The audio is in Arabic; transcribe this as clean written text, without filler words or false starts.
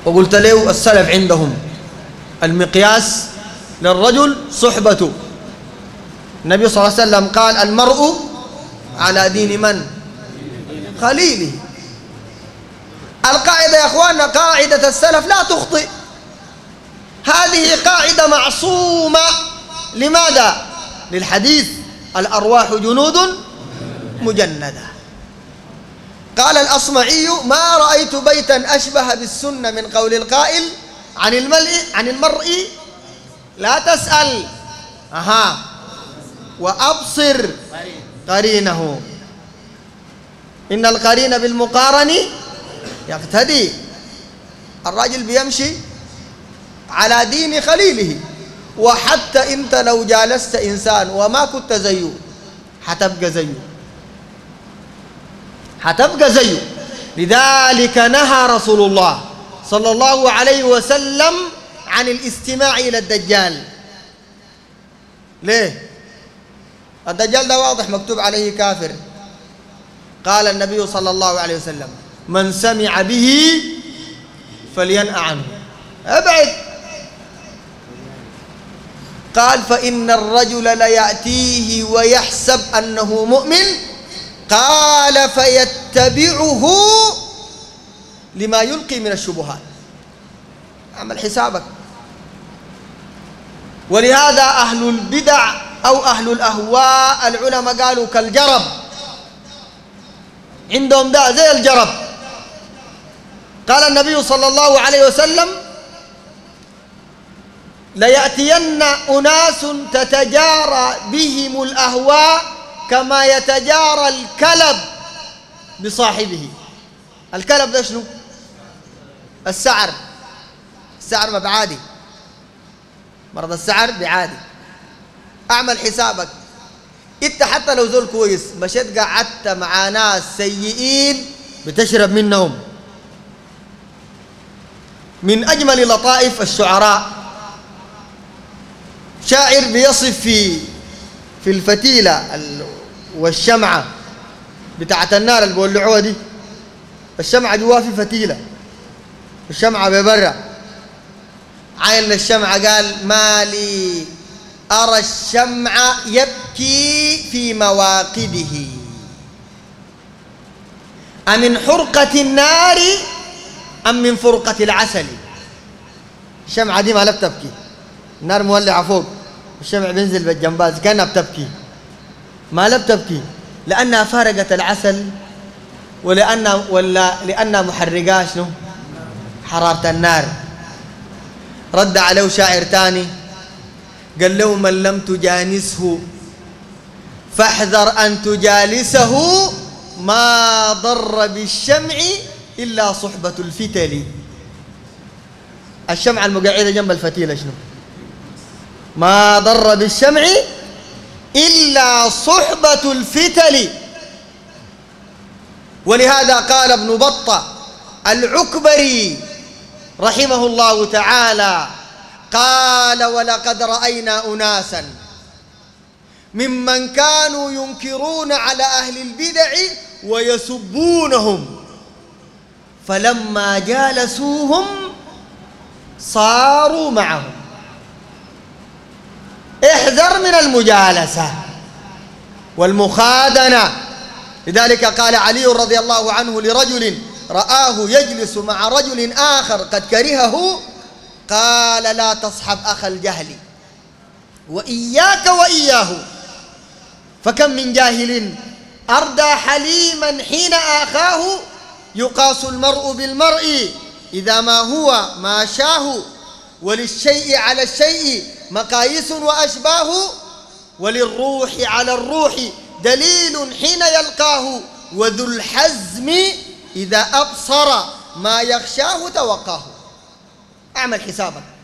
وقلت له السلف عندهم المقياس للرجل صحبته. النبي صلى الله عليه وسلم قال المرء على دين من؟ خليله. القاعدة يا أخواننا قاعدة السلف لا تخطئ، هذه قاعدة معصومة. لماذا؟ للحديث الأرواح جنود مجندة. قال الأصمعي ما رأيت بيتا أشبه بالسنة من قول القائل عن المرء لا تسأل وأبصر قرينه، إن القرين بالمقارن يقتدي. الراجل بيمشي على دين خليله، وحتى انت لو جالست انسان وما كنت زيه حتبقى زيه. لذلك نهى رسول الله صلى الله عليه وسلم عن الاستماع الى الدجال. ليه؟ الدجال ده واضح مكتوب عليه كافر. قال النبي صلى الله عليه وسلم من سمع به فلينأ عنه، ابعد. قال فإن الرجل ليأتيه ويحسب أنه مؤمن، قال فيتبعه لما يلقي من الشبهات. اعمل حسابك. ولهذا أهل البدع أو أهل الأهواء العلماء قالوا كالجرب، عندهم ده زي الجرب. قال النبي صلى الله عليه وسلم ليأتين أناس تتجارى بهم الأهواء كما يتجارى الكلب بصاحبه. الكلب ده شنو؟ السعر ما بعادي، مرض السعر بعادي. اعمل حسابك انت، حتى لو زول كويس مشيت قعدت مع ناس سيئين بتشرب منهم. من اجمل لطائف الشعراء شاعر بيصف في الفتيلة والشمعة بتاعت النار اللي بيولعوها دي، الشمعة جوا في فتيلة، الشمعة ببرا، عين الشمعة قال ما لي أرى الشمع يبكي في مواقده أمن حرقة النار أم من فرقة العسل. الشمعة دي ما لا بتبكي، النار مولعة فوق، الشمع بينزل بالجنبات كأنها بتبكي، ما لا بتبكي لأنها فارقت العسل لأنها محرقة شنو؟ حرارة النار. رد عليه شاعر تاني قال له من لم تجانسه فاحذر أن تجالسه ما ضر بالشمع إلا صحبة الفتل. الشمعة المقعدة جنب الفتيلة شنو؟ ما ضر بالشمع إلا صحبة الفتل. ولهذا قال ابن بطة العكبري رحمه الله تعالى قال ولقد رأينا أناسا ممن كانوا ينكرون على أهل البدع ويسبونهم فلما جالسوهم صاروا معهم. احذر من المجالسة والمخادنة. لذلك قال علي رضي الله عنه لرجل رآه يجلس مع رجل آخر قد كرهه قال لا تصحب أخ الجهل وإياك وإياه، فكم من جاهل أردى حليما حين آخاه يقاس المرء بالمرء إذا ما هو ما شاه، وللشيء على الشيء مقاييس وأشباه، وللروح على الروح دليل حين يلقاه، وذو الحزم إذا أبصر ما يخشاه توقاه. اعمل حسابك.